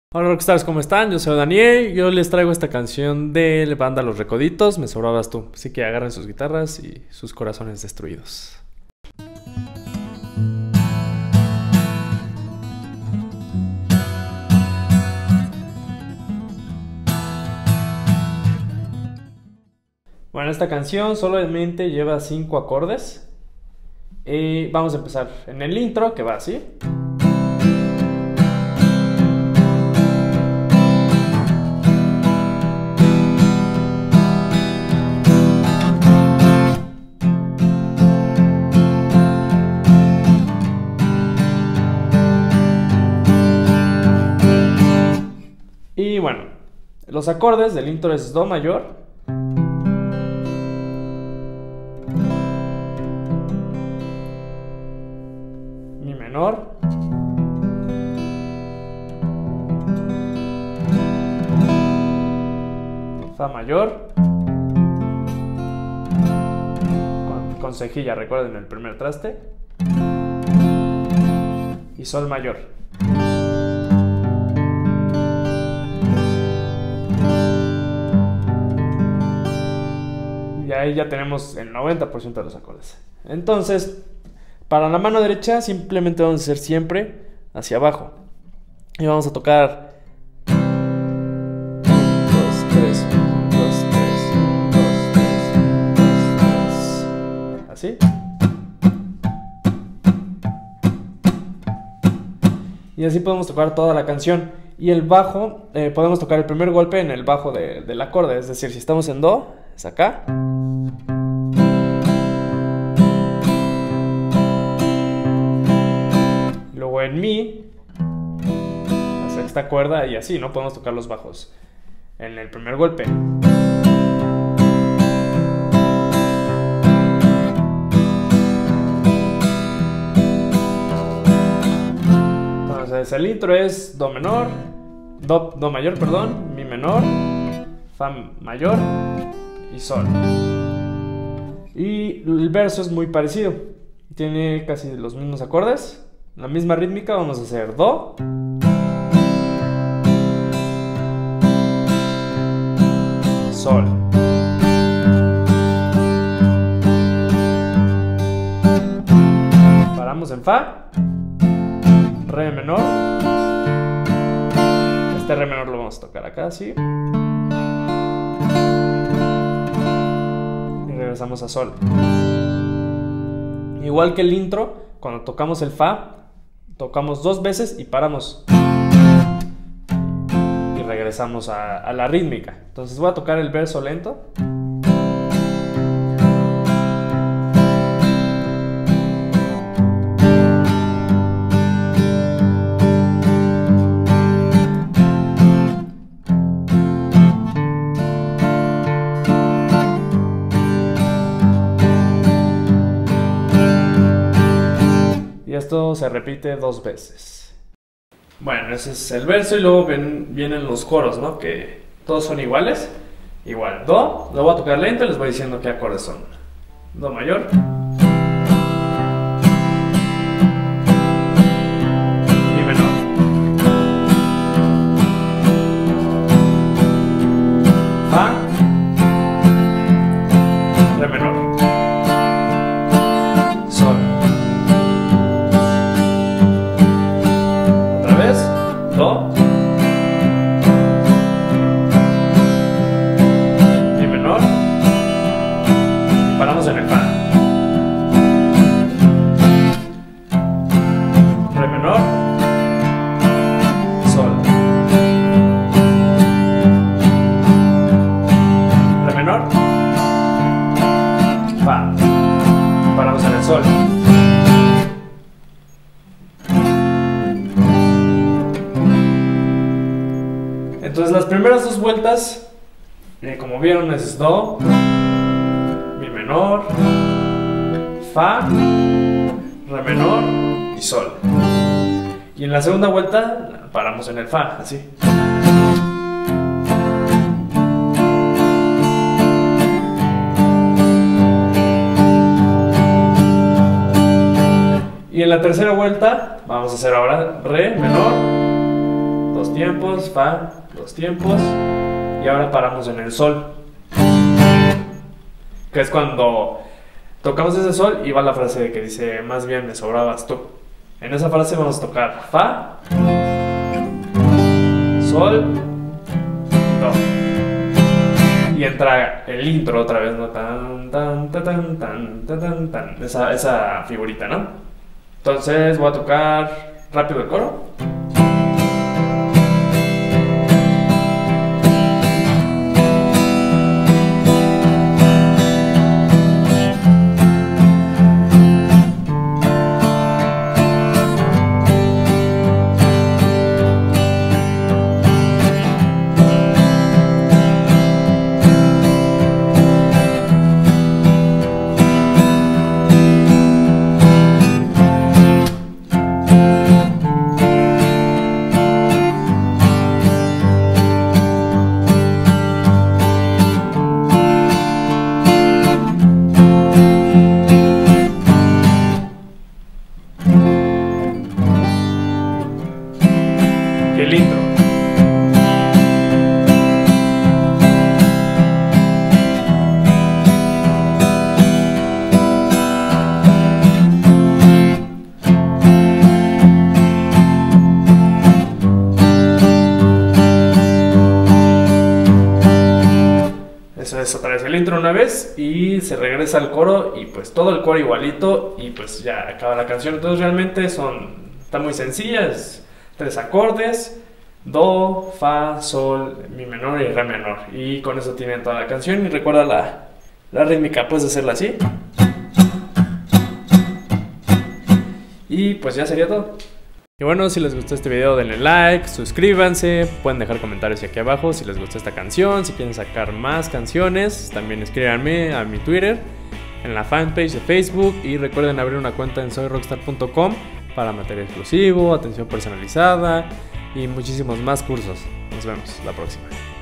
Hola Rockstars, ¿cómo están? Yo soy Daniel, yo les traigo esta canción de la banda Los Recoditos, Me Sobrabas Tú, así que agarren sus guitarras y sus corazones destruidos. Bueno, esta canción solamente lleva 5 acordes y vamos a empezar en el intro, que va así. Y bueno, los acordes del intro es Do mayor, Mi menor, Fa mayor, con cejilla, recuerden el primer traste, y Sol mayor. Y ahí ya tenemos el 90% de los acordes. Entonces, para la mano derecha simplemente vamos a hacer siempre hacia abajo. Y vamos a tocar 2, 3, 2, 3, 2, 3, 2, 3. Así. Y así podemos tocar toda la canción. Y el bajo, podemos tocar el primer golpe en el bajo del acorde. Es decir, si estamos en Do, es acá. Luego en Mi, la sexta cuerda, y así, ¿no? Podemos tocar los bajos en el primer golpe. Entonces el intro es Do menor, Do mayor, perdón, Mi menor, Fa mayor y Sol. Y el verso es muy parecido, tiene casi los mismos acordes, la misma rítmica. Vamos a hacer Do, Sol, paramos en Fa, Re menor, este Re menor lo vamos a tocar acá así, y regresamos a Sol. Igual que el intro, cuando tocamos el Fa, tocamos 2 veces y paramos y regresamos a la rítmica. Entonces voy a tocar el verso lento. Esto se repite 2 veces. Bueno, ese es el verso y luego vienen los coros, ¿no? Que todos son iguales. Igual, Do, lo voy a tocar lento y les voy diciendo qué acordes son. Do mayor, Mi menor, Fa, Re menor, Sol. Do, Mi menor, y paramos en el Fa. Re menor, Sol, Re menor, Fa, paramos en el Sol. Entonces las primeras 2 vueltas, como vieron, es Do, Mi menor, Fa, Re menor y Sol. Y en la segunda vuelta paramos en el Fa, así. Y en la tercera vuelta vamos a hacer ahora Re menor, 2 tiempos, fa, 2 tiempos. Y ahora paramos en el sol, que es cuando tocamos ese sol y va la frase que dice, más bien me sobrabas tú. En esa frase vamos a tocar fa, sol, do. Y entra el intro otra vez, ¿no? Tan, tan, tan, tan, tan, tan, tan. Esa figurita, ¿no? Entonces voy a tocar rápido el coro. El intro. Eso es otra vez el intro una vez y se regresa al coro y pues todo el coro igualito y pues ya acaba la canción. Entonces realmente está muy sencillas. 3 acordes, do, fa, sol, mi menor y re menor. Y con eso tienen toda la canción. Y recuerda la rítmica, puedes hacerla así. Y pues ya sería todo. Y bueno, si les gustó este video denle like, suscríbanse, pueden dejar comentarios aquí abajo si les gustó esta canción, si quieren sacar más canciones, también escríbanme a mi Twitter, en la fanpage de Facebook y recuerden abrir una cuenta en soyrockstar.com para material exclusivo, atención personalizada y muchísimos más cursos. Nos vemos la próxima.